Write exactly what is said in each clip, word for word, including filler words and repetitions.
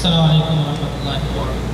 Assalamualaikum warahmatullahi wabarakatuh.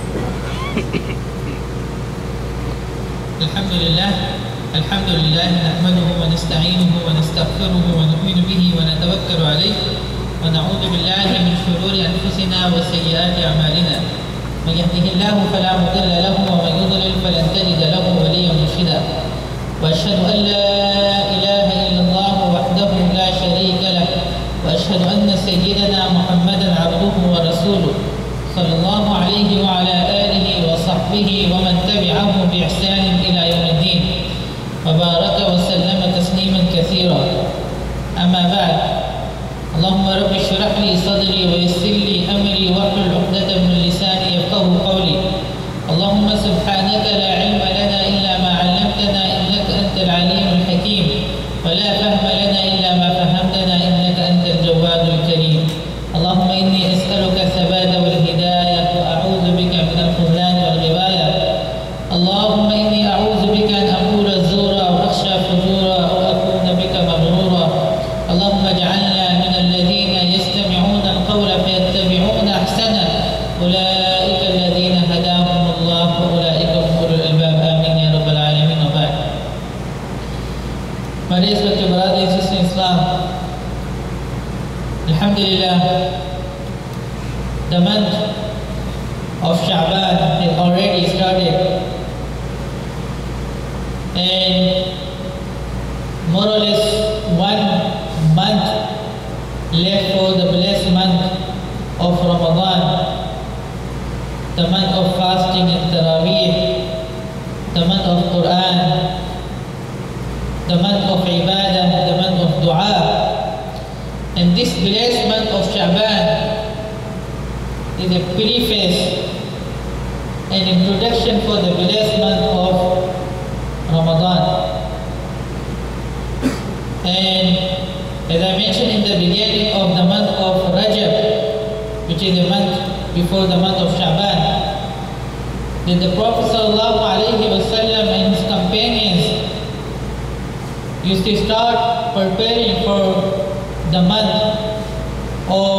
Alhamdulillah, alhamdulillah nahmaduhu wa nasta'inuhu wa nastaghfiruhu wa nu'minu bihi wa natawakkalu alayhi wa na'udzu billahi min shururi anfusina wa sayyiati a'malina. Man yahdihillahu fala mudilla lahu wa man yudlil falan tajida lahu waliyyan murshida. Wa asyhadu an la ilaha illallah wahdahu la syarika lah wa asyhadu anna sayyidana Muhammadan 'abduhu wa rasuluh sallallahu alaihi wa ala alihi wa sahbihi wa man tabi'ahu bi ihsan ila yaumiddin wa baraka wa sallama tasliman katsira. Amma ba'd. Allahumma rabbi shrah li sadri wa yassir li amri wahlul 'uqdatam min lisani yafqahu qawli. Allahumma subhanaka la 'ilma lana illa ma 'allamtana innaka antal 'alimul hakim wa la fahma lana illa ma fahamtana innaka antal jawadul karim. Allahumma inni as'aluka thabata wal hidayah wa a'udzu bika min al-khudlan wal ghibaya. Allahumma inni a'udzu bika an aqula zura wa akhsha fujura aw akuna bika maghrura. Allahumma ij'alna min alladhina yastami'una al-qawla fayattabi'una ahsana. Ulaika alladhina hadahumullah wa ulaika hum ulul albab. Amin ya rabbal alamin. Wa ba'd. My respected brothers and sisters in Islam, Alhamdulillah, the month of Sha'ban has already started, and more or less one month left for the blessed month of Ramadan, the month of fasting and Taraweeh, the month of Quran, the month of Ibadah, the month of Dua. And this blessed month of Sha'ban is a preface and introduction for the blessed month of Ramadan. And as I mentioned in the beginning of the month of Rajab, which is the month before the month of Sha'ban, that the Prophet ﷺ and his companions used to start preparing for the month of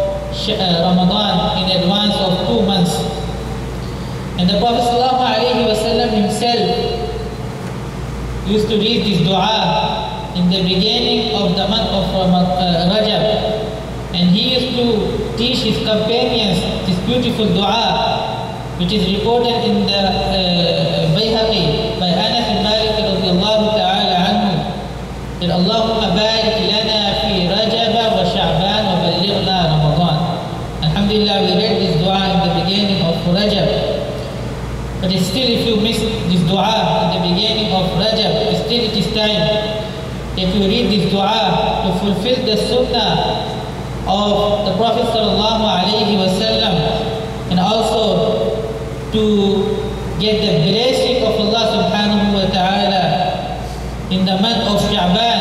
Ramadan in advance of two months. And the Prophet ﷺ himself used to read this dua in the beginning of the month of Rajab. And he used to teach his companions this beautiful dua, which is reported in the uh, Bayhaqi by Anas bin Malik radiyallahu ta'ala anhu, that Allahumma barik lana fi Rajab wa Sha'ban wa ballighna Ramadan. Alhamdulillah, we read this dua in the beginning of Rajab. But still, if you miss this dua in the beginning of Rajab, still it is time if you read this dua to fulfill the sunnah of the Prophet sallallahu alaihi wasallam, and also to get the blessing of Allah subhanahu wa ta'ala in the month of Sha'ban,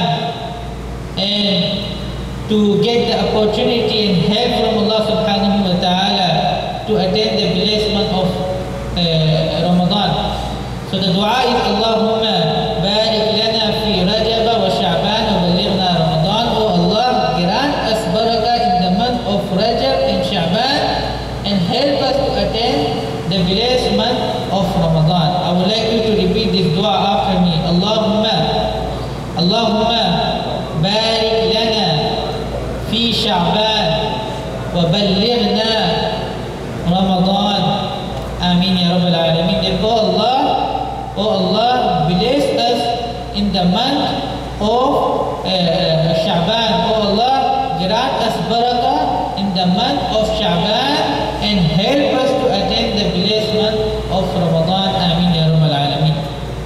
and to get the opportunity and help from Allah subhanahu wa ta'ala to attend the blessed month of uh, Ramadan. So the dua is Allahumma barik lana fi Rajab wa Sha'ban wa ballighna Ramadan. Oh Allah, grant us barakah in the month of Rajab and Sha'ban, and help us to attend the blessed month of Ramadan. I would like you to repeat this dua after me. Allahumma Allahumma barik lana fi Sha'ban wa ballighna Ramadan. Amin ya rabbal alamin. Then, oh Allah, oh Allah, bless us in the month of uh, Sha'ban. Oh Allah, grant us barakah in the month of Sha'ban, and help us to attend the blessed month of Ramadan. Amin ya rabbal alamin.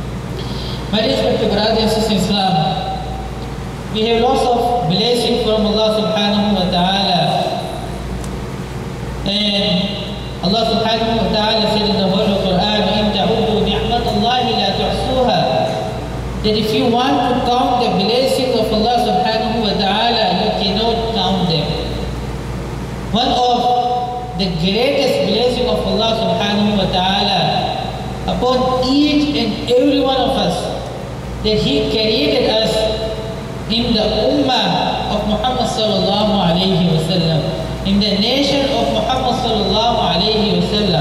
My respected brothers and sisters in Islam, we have lots of blessing from Allah subhanahu wa ta'ala. And Allah subhanahu wa ta'ala said in the Holy Quran, إِن تَعُدُّوا نِعْمَةَ اللَّهِ لَا تُحْصُوهَا, that if you want to count the blessings of Allah subhanahu wa ta'ala, you cannot count them. One of the greatest blessing of Allah subhanahu wa ta'ala upon each and every one of us, that He created us in the ummah of Muhammad sallallahu alayhi wa sallam, in the nation of Muhammad sallallahu sallallahu alayhi wasallam.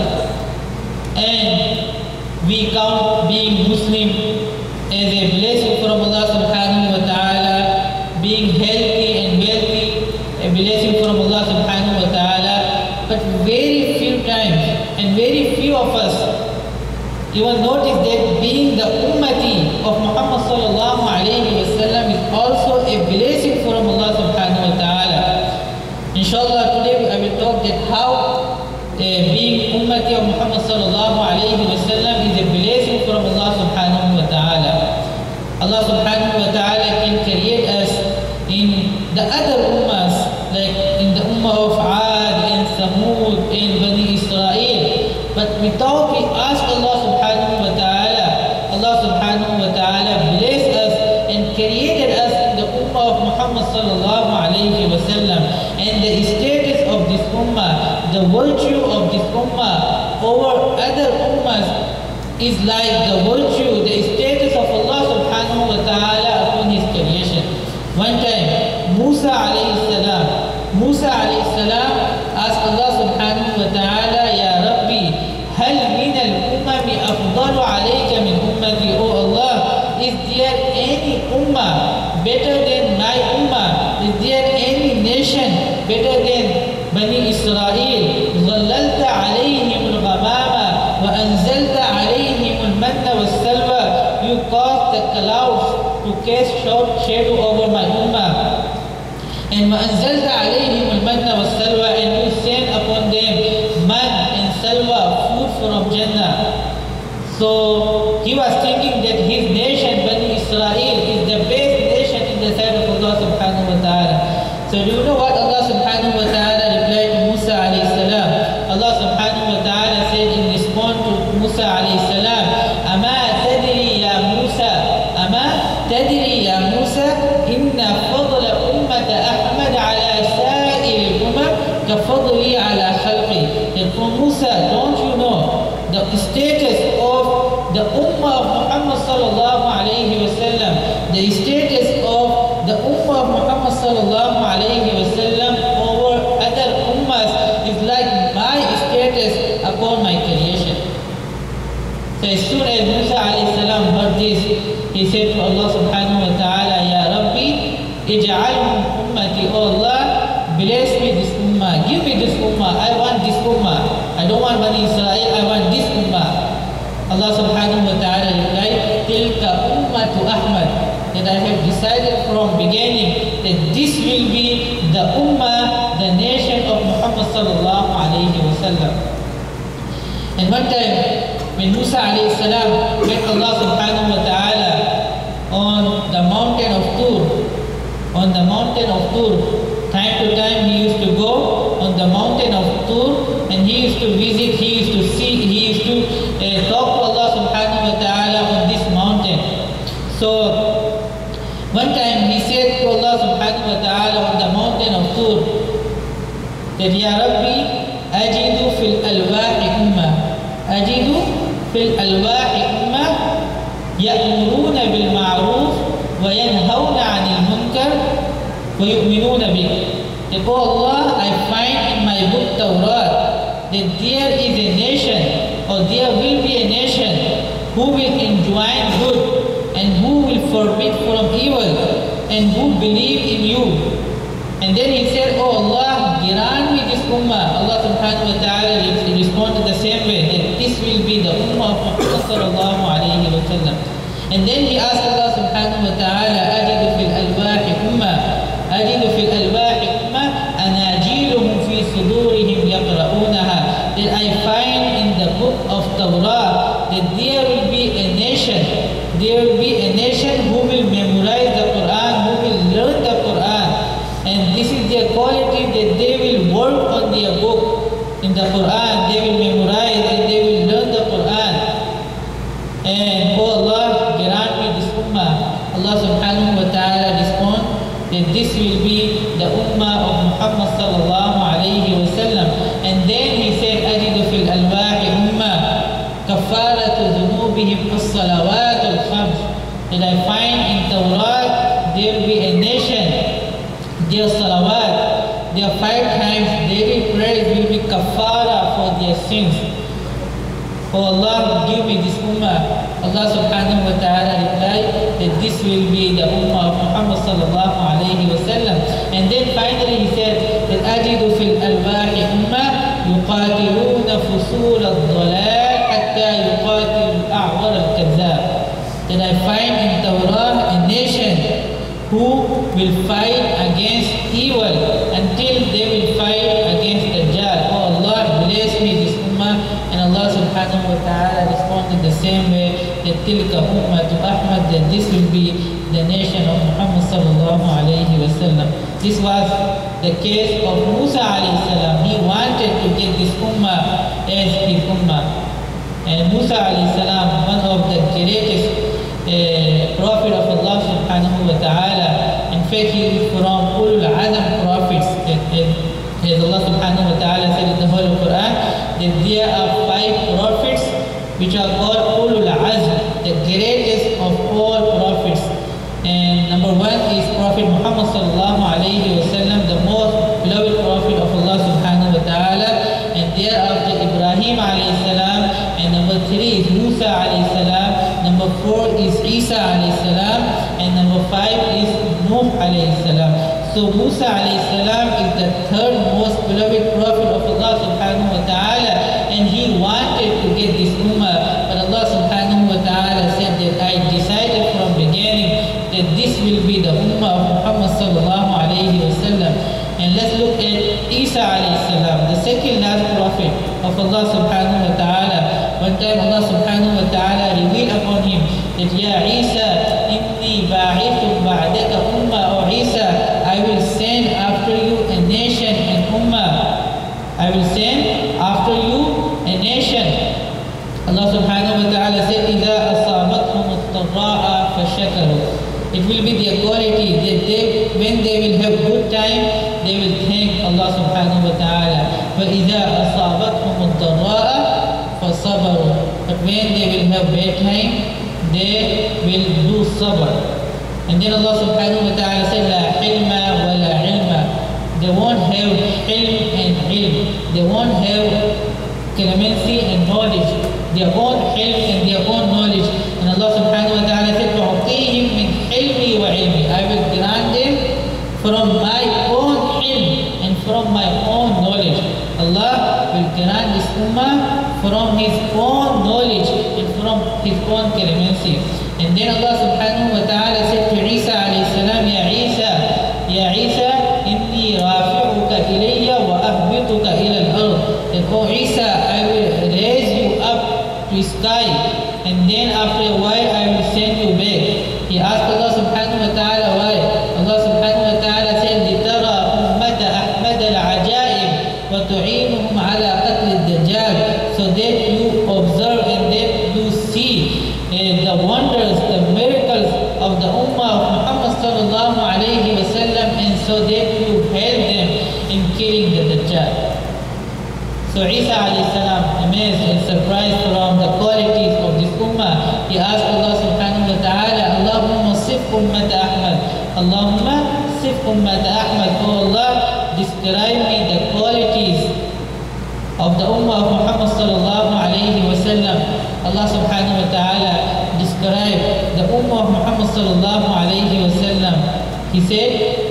And we count being Muslim as a blessing from Allah subhanahu wa ta'ala, being healthy and wealthy, a blessing from Allah subhanahu wa ta'ala. But very few times and very few of us even notice that being the ummati of Muhammad sallallahu alayhi wa sallam is also a blessing from Allah subhanahu wa ta'ala. Inshallah, today I will talk that how uh, being ummati of Muhammad sallallahu alayhi wa sallam is a blessing from Allah subhanahu wa ta'ala. Allah subhanahu wa ta'ala can create us in the other ummahs, like in the ummah of Aad and Samud and Bani Israel. But without we ask Allah subhanahu wa ta'ala, Allah subhanahu wa ta'ala blessed us and created us in the ummah of Muhammad sallallahu alayhi wa sallam. And the status of this ummah, the virtue of this ummah over other ummahs is like the virtue, the status of Allah subhanahu wa ta'ala upon His creation. One time, Musa alayhi salam, Musa alayhi salam asked Allah subhanahu wa ta'ala, Ya Rabbi, hal min al-umami afdalu alayka min ummati? Oh Allah, is there any ummah better than my ummah? Is there any nation better than Bani Israel? ظللت عليهم الغمامة وأنزلت عليهم المن والسلوى. You caused the clouds to cast shadow over my ummah. And وأنزلت عليهم المن والسلوى, and you sent upon them man and salwa, food from Jannah. So he was thinking that his nation, Bani Israel, is the best nation in the sight of Allah subhanahu wa ta'ala. So do you know what Allah subhanahu wa ta'ala replied to Musa alayhi salam? Allah subhanahu wa ta'ala said in response to Musa alayhi salam, Ama tadri ya Musa, Ama tadri ya Musa, inna fadla ummata Ahmad ala sa'ir al-umam ka fadli ala khalqi. And from Musa, don't you know the status of the ummah of Muhammad sallallahu alayhi wa sallam, the status of the ummah of Muhammad sallallahu alayhi wa sallam over other ummahs is like my status upon my creation. So as soon as Musa alayhi salam heard this, he said to Allah subhanahu wa ta'ala, Ya Rabbi, ij'alhum ummati. Oh Allah, bless me this ummah, give me this ummah, I want this ummah. I don't want Bani Israel, I want this ummah. Allah subhanahu wa ta'ala replied, Tilka ummatu Ahmad, that I have decided from beginning that this will be the ummah, the nation of Muhammad sallallahu alayhi wa sallam. And one time, when Musa alayhi salam met Allah subhanahu wa ta'ala on the mountain of Tur, on the mountain of Tur, time to time he used to go on the mountain of Tur and he used to visit, he used to see, he used to uh, talk to Allah subhanahu wa ta'ala on this mountain. So one time he said to Allah subhanahu wa ta'ala on the mountain of Tur that, Ya Rabbi, ajidu fil alwahi ummah, ajidu fil alwahi ummah ya'muruna bil ma'ruf wa yanhawna 'anil munkar wa yu'minuna bih. That, oh Allah, I find in my book Tawrat that there is a nation, or there will be a nation who will enjoin good and who will forbid from evil and who believe in you. And then he said, oh Allah, grant me this ummah. Allah subhanahu wa ta'ala responded the same way, that this will be the ummah of Muhammad sallallahu alayhi wa sallam. And then he asked Allah subhanahu wa ta'ala, ajidu fil alwahi ummah, ajidu fil alwahi ummah, anajiluhum fi sudurihim yaqra'unaha. That I find in the book of Tawrah that there will be a nation, there will be a nation who will memorize the Quran, who will learn the Quran. And this is their quality, that they will work on their book in the Quran, they will memorize and they will learn the Quran. And oh Allah, grant me this ummah. Allah subhanahu wa ta'ala respond that this will be the ummah of Muhammad sallallahu alayhi wa sallam. And then he said, ajidu fil alwahi ummah kafaratu dhunubihim as-salawat al-khams. That I find in Tawrat there will be a nation, their salawat, their five times daily prayers will be kafara their sins. Oh Allah, give me this ummah. Allah subhanahu wa ta'ala replied that this will be the ummah of Muhammad sallallahu alayhi wa sallam. And then finally he said that أجد في الألواح أمة يقاتلون فصول الضلال حتى يقاتل الأعور الكذاب. That I find in Torah a nation who will fight against evil until they will fight against Dajjal. Oh Allah, bless me this ummah. And Allah subhanahu wa ta'ala responded the same way that tilka ummatu Ahmad, that this will be the nation of Muhammad sallallahu alayhi wa sallam. This was the case of Musa alayhi salam. He wanted to get this ummah as his ummah. And Musa alayhi salam, one of the greatest uh, prophet of Allah subhanahu wa ta'ala. In fact, he is from Ulul Azam prophets. As Allah subhanahu wa ta'ala said in the Holy Quran, that there are five prophets which are called Ulul Azm, the greatest of all prophets. And number one is Prophet Muhammad sallallahu alayhi wa sallam, the most beloved prophet of Allah subhanahu wa ta'ala. And thereafter Ibrahim alayhi salam. And number three is Musa alayhi salam. Number four is Isa alayhi salam. And number five is Nuh alayhi salam. So Musa alayhi salam is the third most beloved prophet of Allah subhanahu wa ta'ala, and he wanted to get this ummah, but Allah subhanahu wa ta'ala said that I decided from beginning that this will be the ummah of Muhammad sallallahu alayhi wa sallam. And let's look at Isa alayhi salam, the second last prophet of Allah subhanahu wa ta'ala. One time Allah subhanahu wa ta'ala revealed upon him that Ya Isa, inni ba'ithun ba'daka ummah, or Isa, I will send after you a nation and ummah. I will send after you a nation. Allah subhanahu wa ta'ala said, إِذَا أَصَابَتْهُمُ الضَّرَّاءَ فَشَكَرُوا. It will be their quality that they, when they will have good time, they will thank Allah subhanahu wa ta'ala. وَإِذَا أَصَابَتْهُمُ الضَّرَّاءَ فَصَبَرُوا. But when they will have bad time, they will do sabr. And then Allah subhanahu wa ta'ala said, La ilma wa la ilma. They won't have ilm and ilm. They won't have clemency and knowledge. Their own ilm and their own knowledge. And Allah subhanahu wa ta'ala said, وَعُطِيهِمْ مِنْ ilmi wa ilmi. I will grant them from my own ilm and from my own knowledge. Allah will grant this ummah from His own knowledge and from His own clemency. And then Allah subhanahu wa ta'ala said to Isa alayhi salam, Ya Isa, Ya Isa, inni rafi'uka ilayya wa ahbituka ila al-ard. That, oh Isa, I will raise you up to sky, and then after a while I will send you back. He asked Allah subhanahu wa ta'ala why. Allah subhanahu wa ta'ala said, لِتَرَى أُمَّةَ أَحْمَدَ الْعَجَائِبِ وَتُعِينُهُمْ عَلَى قَتْلِ الدَّجَّالِ. So that you observe and that you see the wonders, the miracles of the ummah of Muhammad sallallahu alayhi wa sallam, and so that you help them in killing the Dajjal. So Isa alayhi salam, amazed and surprised from the qualities of this ummah, he asked Allah subhanahu wa ta'ala, Allahumma sif ummat Ahmad. Allahumma sif ummat Ahmad. Oh Allah, describe me the qualities of the ummah of Muhammad sallallahu alayhi wa sallam. Allah subhanahu wa ta'ala described the ummah of Muhammad sallallahu alayhi wa sallam. He said,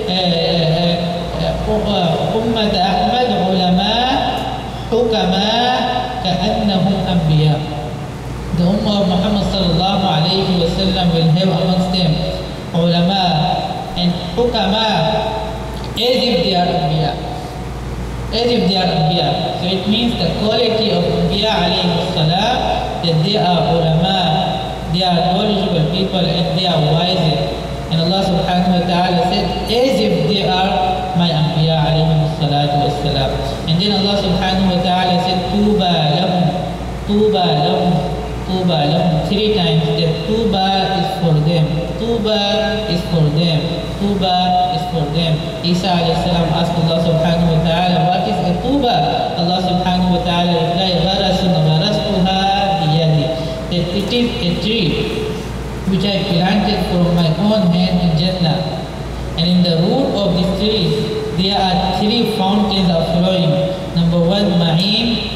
Ummat Ahmad ulama hukama ka'annahum anbiya. The ummah of Muhammad sallallahu alayhi wa sallam will have amongst them ulama and hukama as if they are anbiya. As if they are anbiya. So it means the quality of anbiya alayhi salam, that they are ulama, they are knowledgeable people, and they are wise. And Allah subhanahu wa ta'ala said, as if they are my anbiya alayhi salatu wa salam. And then Allah subhanahu wa ta'ala said, Tuba lahum, Tuba lahum, Tuba lahum. Three times that Tuba is for them, Tuba is for them, Tuba is for them. Isa alayhi salam asked Allah subhanahu wa ta'ala, what is a Tuba? Allah subhanahu wa ta'ala replied, Gharasun gharastuha biyadi. That it is a tree which I planted from my own hand in Jannah. And in the root of this tree, there are three fountains of flowing. Number one, Ma'im. Number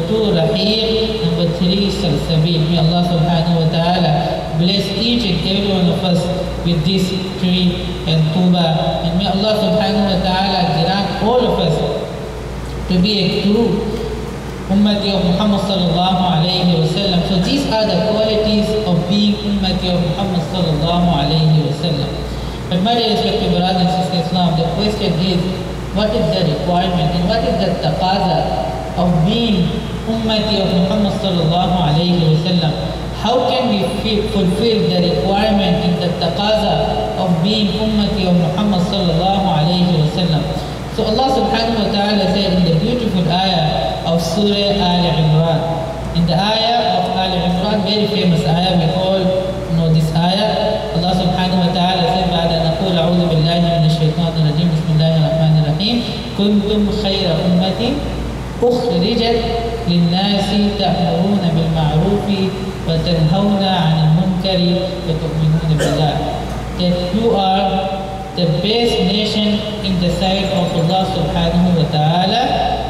two, Rahiq. Number three, Salsabil. May Allah subhanahu wa ta'ala bless each and every one of us with this tree and tuba. And may Allah subhanahu wa ta'ala grant all of us to be a true Ummati of Muhammad sallallahu alayhi wa sallam. So these are the qualities of being Ummati of Muhammad sallallahu alayhi wa sallam. But my dear respected brothers and sisters Islam, the question is, what is the requirement and what is the taqaza of being Ummati of Muhammad sallallahu alayhi wa sallam? How can we fulfill the requirement and the taqaza of being Ummati of Muhammad sallallahu alayhi wa sallam? So Allah subhanahu wa ta'ala said in the beautiful ayah of Surah Al-Imran. In the ayah of Al-Imran, very famous ayah, we all know this ayah. Allah subhanahu wa ta'ala said, بعد أن نقول أعوذ بالله من الشيطان الرجيم بسم الله الرحمن الرحيم كنتم خير أمة أخرجت للناس تأمرون بالمعروف وتنهون عن المنكر وتؤمنون بالله. That you are the best nation in the sight of Allah subhanahu wa ta'ala,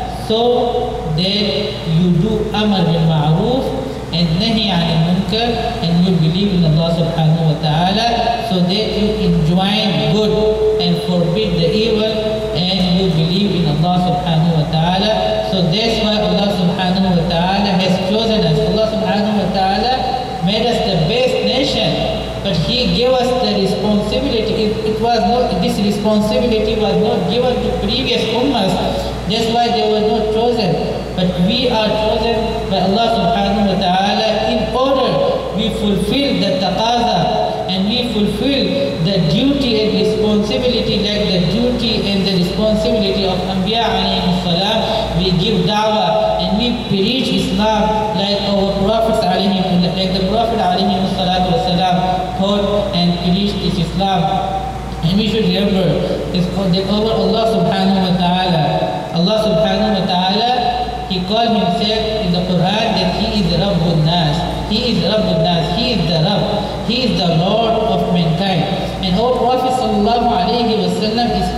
so that you do amr bil ma'roof and nahi an munkar, and you believe in Allah subhanahu wa ta'ala, so that you enjoin good and forbid the evil, and you believe in Allah subhanahu wa ta'ala. So that's why Allah subhanahu wa ta'ala has chosen us. Allah subhanahu wa ta'ala made us the best nation. But He gave us the responsibility. It, it was not, this responsibility was not given to previous ummahs. That's why they were not chosen. But we are chosen by Allah subhanahu wa ta'ala in order we fulfill the taqaza and we fulfill the duty and responsibility, like the duty and the responsibility of Anbiya alayhi salam. We give da'wah and we preach Islam like our prophets alayhi, like the Prophet alayhi salatu wasalam taught and preached this Islam. And we should remember this, that over Allah subhanahu wa ta'ala, Allah subhanahu wa ta'ala, He called Himself in the Quran that He is Rabbul Nas. He is Rabbul Nas. He is the Rabb. He is the Lord of mankind. And our Prophet sallallahu alayhi wa sallam is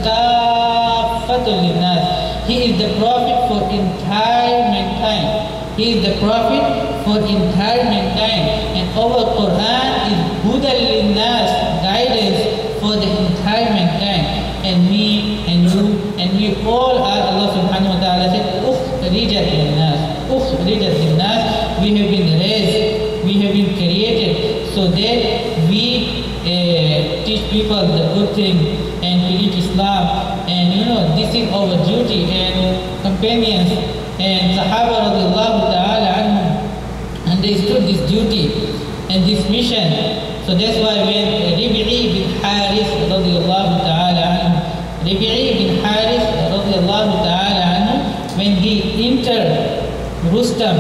Kafatul Linnas. He is the Prophet for entire mankind. He is the Prophet for entire mankind. And our Quran is Hudal Linnas, guidance for the entire mankind. And me and you and we all are, Allah subhanahu wa ta'ala said, Ukhrijat linnas. Ukhrijat linnas. We have been raised, we have been created so that we uh, teach people the good thing and preach Islam. And you know, this is our duty. And companions and Sahaba radiallahu ta'ala anhum understood this duty and this mission. So that's why when Rib'i bin Haris radiallahu ta'ala anhu, Rib'i bin Haris radiallahu ta'ala anhu, when he entered Rustam,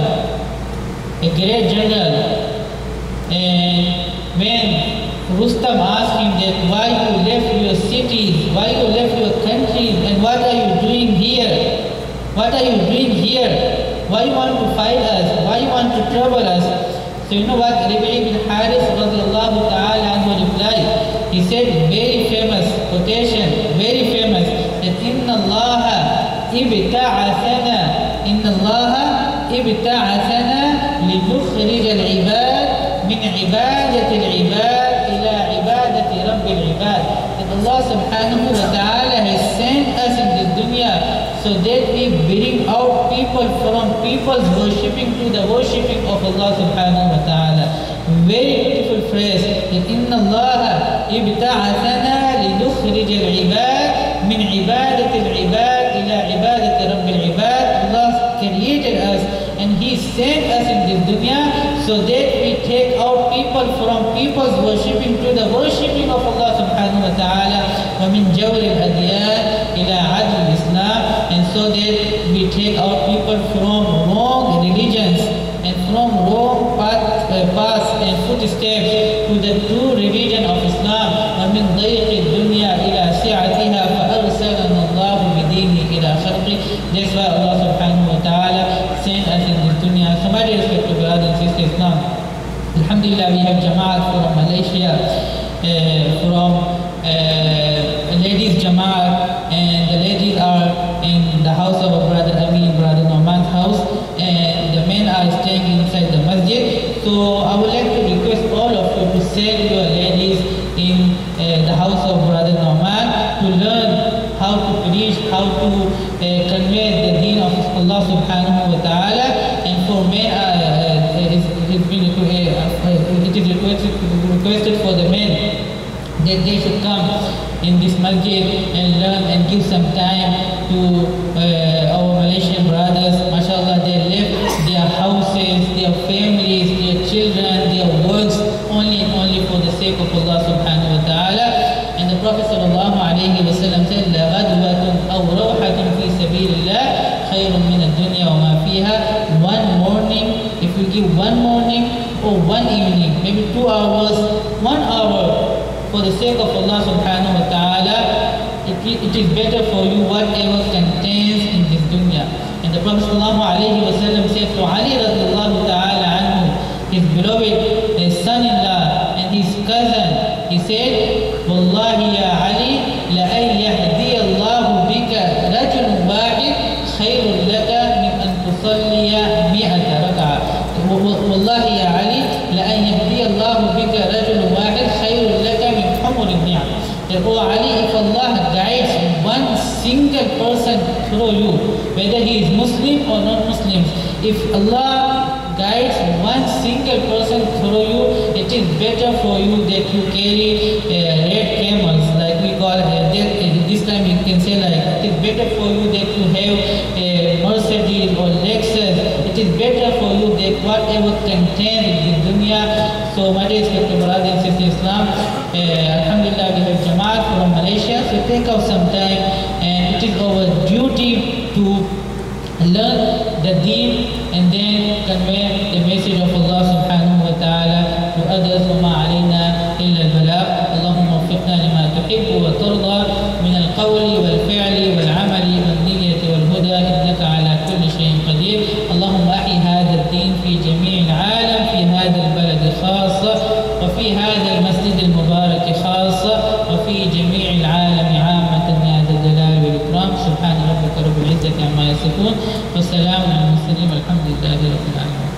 a great general, and when Rustam asked him that why you left your cities, why you left your countries, and what are you doing here? What are you doing here? Why you want to fight us? Why you want to trouble us? So you know what Rib'i bin Haris radiallahu ta'ala anhu replied? He said, very famous quotation, very famous, that Inna Allah ibta'athana, Inna Allah ibta'athana linukhrij al-ibad min ibadat al-ibad ila ibadat Rabbil ibad. That Allah subhanahu wa ta'ala has sent us in this dunya so that we bring out people from people's worshipping to the worshipping of Allah subhanahu wa ta'ala. Very beautiful phrase, that Inna Allah ibta'athana linukhrij al-ibad min ibadat al-ibad ila ibadat Rabbil ibad. Allah created us and He sent us in this dunya so that we take out people from people's worshipping to the worshipping of Allah subhanahu wa ta'ala. وَمِنْ جَوْرِ الْأَدْيَانِ إِلَىٰ عَدْلِ الْإِسْلَامِ. And so that we take out people from wrong religions and from wrong path, uh, paths and footsteps to the true religion of Islam. وَمِنْ ضَيْقِ الدُّنْيَا إِلَىٰ سِعَتِهَا فَأَرْسَلَنَا اللَّهُ بِدِينِهِ إِلَىٰ خَلْقِهِ. That's why Allah subhanahu wa ta'ala sent us in this dunya. Somebody respected brothers and sisters Islam. Alhamdulillah, we have Jamaat from Malaysia, uh, from uh, ladies Jamaat, and the ladies are in the house of our brother Amin, brother Norman's house, and the subhanahu wa ta'ala. And for men, uh, uh, it's, it's been, uh, it is requested, requested for the men that they should come in this masjid and learn and give some time to uh, our Malaysian brothers. MashaAllah, they left their houses, their families, their children, their works only and only for the sake of Allah subhanahu wa ta'ala. And the Prophet sallallahu alayhi wa sallam said, La ghadwatun aw rawhatun fi sabilillah khayrun min ad-dunya wa ma fiha. One morning, if you give one morning or one evening, maybe two hours, one hour, for the sake of Allah subhanahu wa ta'ala, it, it is better for you whatever contains in this dunya. And the Prophet sallallahu alayhi wa sallam said to Ali radiallahu ta'ala anhu, his beloved, his son-in-law and his cousin, he said, Wallahi ya Ali, la an yahdiya Allahu bika rajul wahid khayrun laka min an tusalliya mi'ata rak'ah. Wallahi ya Ali, la an yahdiya Allahu bika rajul wahid khayrun laka min humur al-ni'am. That, oh Ali, if Allah guides one single person through you, whether he is Muslim or not Muslim, if Allah guides one single person through you, it is better for you that you carry uh, red camels, like we call uh, this time you can say like, it is better for you that you have a Mercedes or Lexus. It is better for you that whatever contains in the dunya. So my dear respected brothers and sisters in Islam, uh, Alhamdulillah, we have Jamaat from Malaysia, so take out some time, and it is our duty to learn the deen and then convey the message of Allah subhanahu wa ta'ala to others. وَمَا عَلَيْنَا إِلَّا الْبَلَاغُ. اللهم وفقنا لما تحب وترضى من القول والفعل والعمل والنية والهدى، إنك على كل شيء قدير. اللهم أحي هذا الدين في جميع العالم، في هذا البلد خاصة، وفي هذا المسجد المبارك خاصة، وفي جميع العالم عامة يا ذا الجلال والإكرام. سبحان ربك رب العزة عما يصفون، والسلام على المرسلين والحمد لله رب العالمين.